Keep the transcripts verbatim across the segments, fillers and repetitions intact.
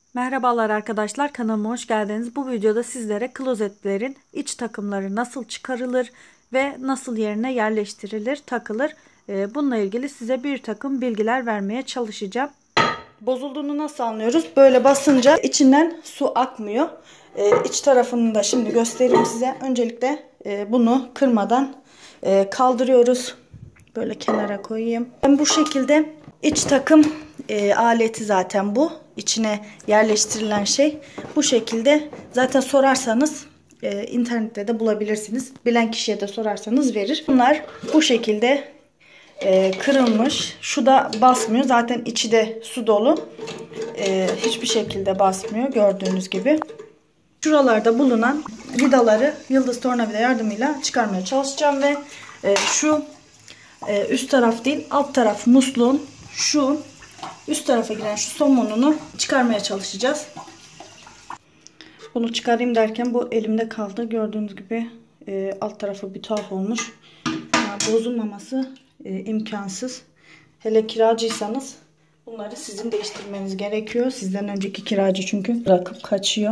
Merhabalar arkadaşlar, kanalıma hoş geldiniz. Bu videoda sizlere klozetlerin iç takımları nasıl çıkarılır ve nasıl yerine yerleştirilir, takılır, e, bununla ilgili size bir takım bilgiler vermeye çalışacağım. Bozulduğunu nasıl anlıyoruz? Böyle basınca içinden su akmıyor. E, iç tarafını da şimdi göstereyim size. Öncelikle e, bunu kırmadan e, kaldırıyoruz. Böyle kenara koyayım. Ben bu şekilde iç takım e, aleti zaten bu. İçine yerleştirilen şey. Bu şekilde zaten sorarsanız e, internette de bulabilirsiniz. Bilen kişiye de sorarsanız verir. Bunlar bu şekilde e, kırılmış. Şu da basmıyor. Zaten içi de su dolu. E, hiçbir şekilde basmıyor. Gördüğünüz gibi. Şuralarda bulunan vidaları yıldız tornavida yardımıyla çıkarmaya çalışacağım ve e, şu e, üst taraf değil alt taraf musluğun şu üst tarafa giren şu somonunu çıkarmaya çalışacağız. Bunu çıkarayım derken bu elimde kaldı. Gördüğünüz gibi e, alt tarafı bir tuhaf olmuş. Yani bozulmaması e, imkansız. Hele kiracıysanız bunları sizin değiştirmeniz gerekiyor. Sizden önceki kiracı çünkü bırakıp kaçıyor.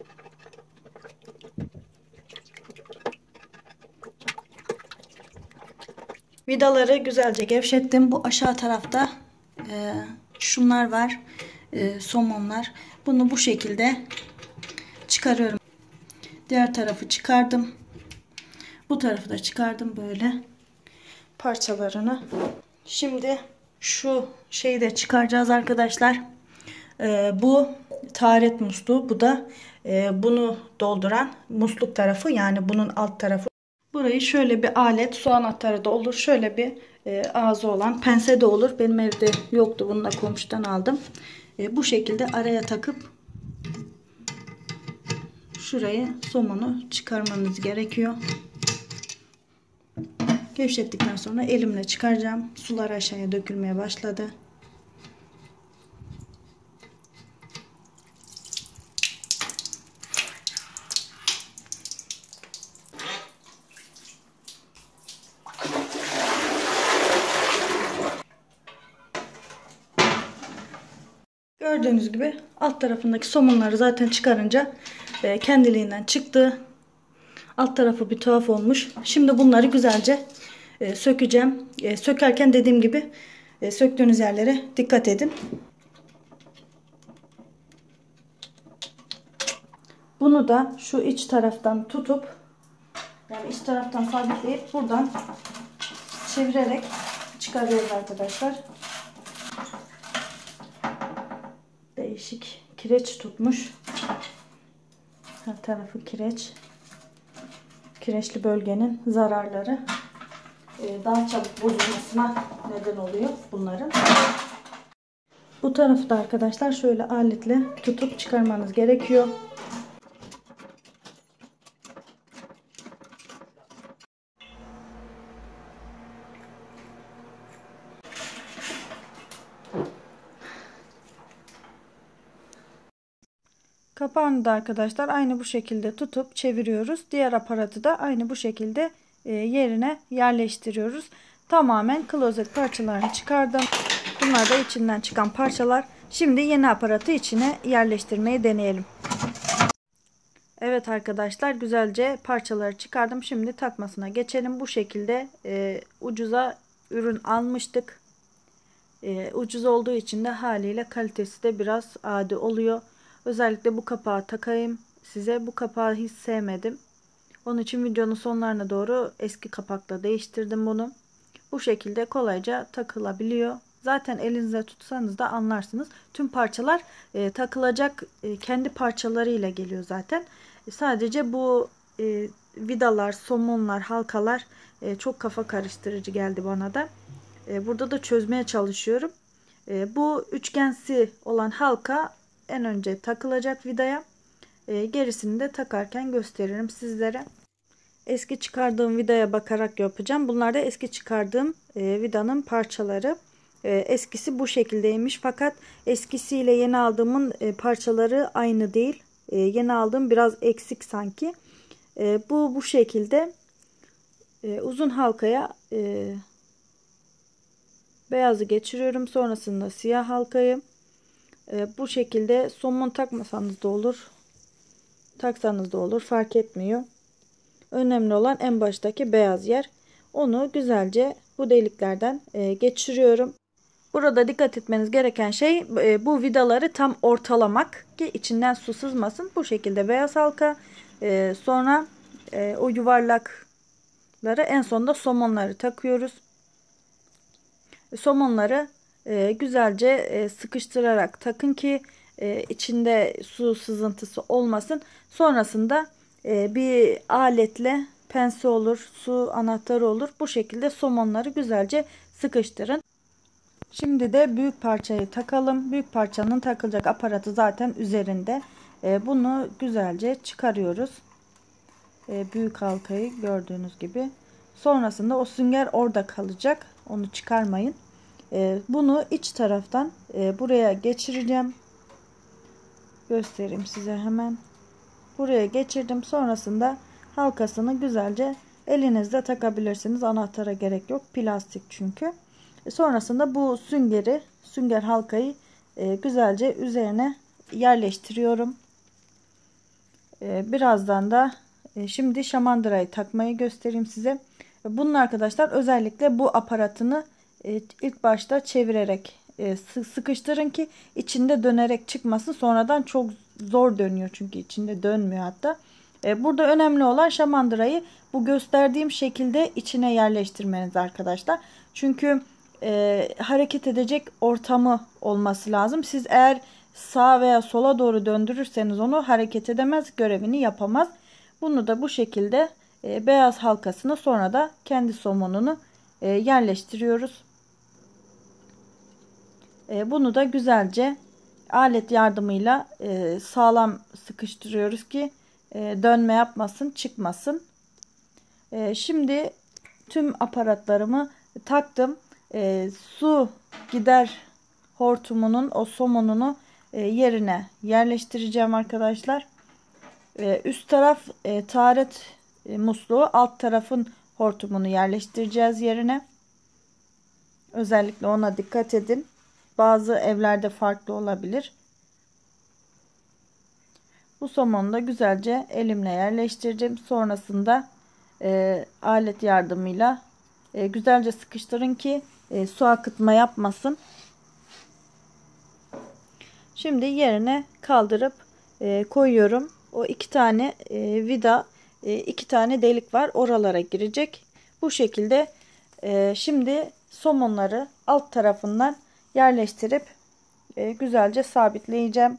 Vidaları güzelce gevşettim. Bu aşağı tarafta e, şunlar var. E, somonlar. Bunu bu şekilde çıkarıyorum. Diğer tarafı çıkardım. Bu tarafı da çıkardım böyle parçalarını. Şimdi şu şeyi de çıkaracağız arkadaşlar. E, bu taharet musluğu. Bu da e, bunu dolduran musluk tarafı. Yani bunun alt tarafı. Burayı şöyle bir alet, su anahtarı da olur. Şöyle bir e, ağzı olan pense de olur. Benim evde yoktu. Bunu da komşudan aldım. E, bu şekilde araya takıp şurayı somonu çıkarmanız gerekiyor. Gevşettikten sonra elimle çıkaracağım. Sular aşağıya dökülmeye başladı. Gördüğünüz gibi alt tarafındaki somunları zaten çıkarınca e, kendiliğinden çıktı. Alt tarafı bir tuhaf olmuş. Şimdi bunları güzelce e, sökeceğim. E, sökerken dediğim gibi e, söktüğünüz yerlere dikkat edin. Bunu da şu iç taraftan tutup yani iç taraftan sabitleyip buradan çevirerek çıkarıyoruz arkadaşlar. Değişik kireç tutmuş. Her tarafı kireç. Kireçli bölgenin zararları daha çabuk bozulmasına neden oluyor bunların. Bu tarafı da arkadaşlar şöyle aletle tutup çıkarmanız gerekiyor. Kapağını da arkadaşlar aynı bu şekilde tutup çeviriyoruz. Diğer aparatı da aynı bu şekilde yerine yerleştiriyoruz. Tamamen klozet parçalarını çıkardım. Bunlar da içinden çıkan parçalar. Şimdi yeni aparatı içine yerleştirmeyi deneyelim. Evet arkadaşlar, güzelce parçaları çıkardım. Şimdi takmasına geçelim. Bu şekilde e, ucuza ürün almıştık. E, ucuz olduğu için de haliyle kalitesi de biraz adi oluyor. Özellikle bu kapağı takayım size. Bu kapağı hiç sevmedim. Onun için videonun sonlarına doğru eski kapakla değiştirdim bunu. Bu şekilde kolayca takılabiliyor. Zaten elinizde tutsanız da anlarsınız. Tüm parçalar e, takılacak e, kendi parçalarıyla geliyor zaten. E, sadece bu e, vidalar, somunlar, halkalar e, çok kafa karıştırıcı geldi bana da. E, burada da çözmeye çalışıyorum. E, bu üçgensi olan halka en önce takılacak vidaya. E, gerisini de takarken gösteririm sizlere. Eski çıkardığım vidaya bakarak yapacağım. Bunlar da eski çıkardığım e, vidanın parçaları. E, eskisi bu şekildeymiş. Fakat eskisiyle yeni aldığımın e, parçaları aynı değil. E, yeni aldığım biraz eksik sanki. E, bu bu şekilde e, uzun halkaya e, beyazı geçiriyorum. Sonrasında siyah halkayı. E, bu şekilde somon takmasanız da olur. Taksanız da olur. Fark etmiyor. Önemli olan en baştaki beyaz yer. Onu güzelce bu deliklerden e, geçiriyorum. Burada dikkat etmeniz gereken şey e, bu vidaları tam ortalamak ki içinden su sızmasın. Bu şekilde beyaz halka, e, sonra e, o yuvarlakları, en sonunda somonları takıyoruz. Somonları e, güzelce e, sıkıştırarak takın ki e, içinde su sızıntısı olmasın. Sonrasında e, bir aletle, pense olur, su anahtarı olur, bu şekilde somonları güzelce sıkıştırın. Şimdi de büyük parçayı takalım. Büyük parçanın takılacak aparatı zaten üzerinde. E, bunu güzelce çıkarıyoruz. E, büyük halkayı gördüğünüz gibi. Sonrasında o sünger orada kalacak. Onu çıkarmayın. E, bunu iç taraftan e, buraya geçireceğim. Göstereyim size hemen. Buraya geçirdim. Sonrasında halkasını güzelce elinizde takabilirsiniz. Anahtara gerek yok. Plastik çünkü. Sonrasında bu süngeri, sünger halkayı e, güzelce üzerine yerleştiriyorum. E, birazdan da e, şimdi şamandırayı takmayı göstereyim size. Bunun arkadaşlar özellikle bu aparatını e, ilk başta çevirerek e, sıkıştırın ki içinde dönerek çıkmasın. Sonradan çok zor dönüyor çünkü içinde dönmüyor hatta. E, burada önemli olan şamandırayı bu gösterdiğim şekilde içine yerleştirmeniz arkadaşlar. Çünkü E, hareket edecek ortamı olması lazım. Siz eğer sağa veya sola doğru döndürürseniz onu hareket edemez, görevini yapamaz. Bunu da bu şekilde e, beyaz halkasını, sonra da kendi somonunu e, yerleştiriyoruz. E, bunu da güzelce alet yardımıyla e, sağlam sıkıştırıyoruz ki e, dönme yapmasın, çıkmasın. E, şimdi tüm aparatlarımı taktım. E, su gider hortumunun o somonunu e, yerine yerleştireceğim arkadaşlar. E, üst taraf e, taharet e, musluğu, alt tarafın hortumunu yerleştireceğiz yerine. Özellikle ona dikkat edin. Bazı evlerde farklı olabilir. Bu somonu da güzelce elimle yerleştireceğim. Sonrasında e, alet yardımıyla e, güzelce sıkıştırın ki E, su akıtma yapmasın. Şimdi yerine kaldırıp e, koyuyorum. O iki tane e, vida, e, iki tane delik var. Oralara girecek. Bu şekilde e, şimdi somonları alt tarafından yerleştirip e, güzelce sabitleyeceğim.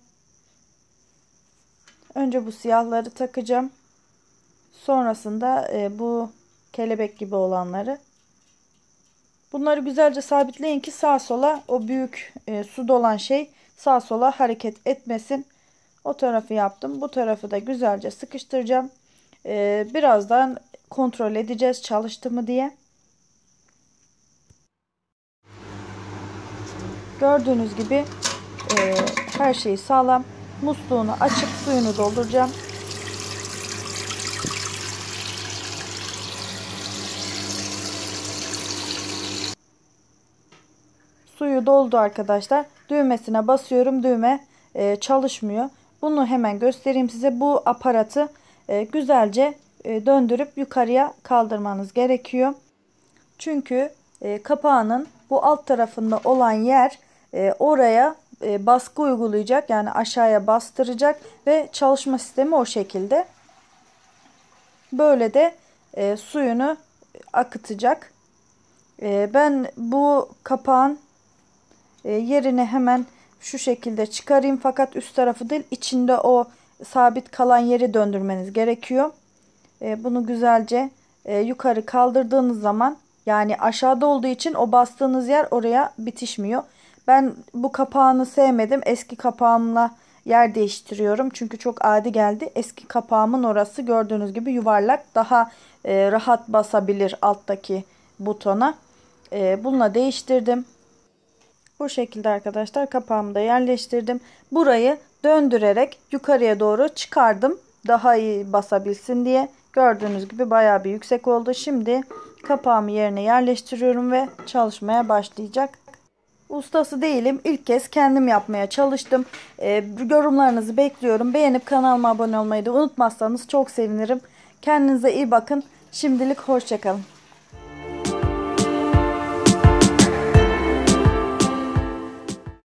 Önce bu siyahları takacağım. Sonrasında e, bu kelebek gibi olanları. Bunları güzelce sabitleyin ki sağa sola o büyük e, su dolan şey sağa sola hareket etmesin. O tarafı yaptım. Bu tarafı da güzelce sıkıştıracağım. E, birazdan kontrol edeceğiz çalıştı mı diye. Gördüğünüz gibi e, her şey sağlam. Musluğunu açıp suyunu dolduracağım. Suyu doldu arkadaşlar. Düğmesine basıyorum. Düğme e, çalışmıyor. Bunu hemen göstereyim size. Bu aparatı e, güzelce e, döndürüp yukarıya kaldırmanız gerekiyor. Çünkü e, kapağının bu alt tarafında olan yer e, oraya e, baskı uygulayacak. Yani aşağıya bastıracak ve çalışma sistemi o şekilde. Böyle de e, suyunu akıtacak. E, ben bu kapağın E, yerini hemen şu şekilde çıkarayım. Fakat üst tarafı değil, içinde o sabit kalan yeri döndürmeniz gerekiyor. E, bunu güzelce e, yukarı kaldırdığınız zaman, yani aşağıda olduğu için o bastığınız yer oraya bitişmiyor. Ben bu kapağını sevmedim. Eski kapağımla yer değiştiriyorum. Çünkü çok adi geldi. Eski kapağımın orası gördüğünüz gibi yuvarlak. Daha e, rahat basabilir alttaki butona. E, bununla değiştirdim. Bu şekilde arkadaşlar kapağımı da yerleştirdim. Burayı döndürerek yukarıya doğru çıkardım. Daha iyi basabilsin diye. Gördüğünüz gibi bayağı bir yüksek oldu. Şimdi kapağımı yerine yerleştiriyorum ve çalışmaya başlayacak. Ustası değilim. İlk kez kendim yapmaya çalıştım. Ee, yorumlarınızı bekliyorum. Beğenip kanalıma abone olmayı da unutmazsanız çok sevinirim. Kendinize iyi bakın. Şimdilik hoşça kalın.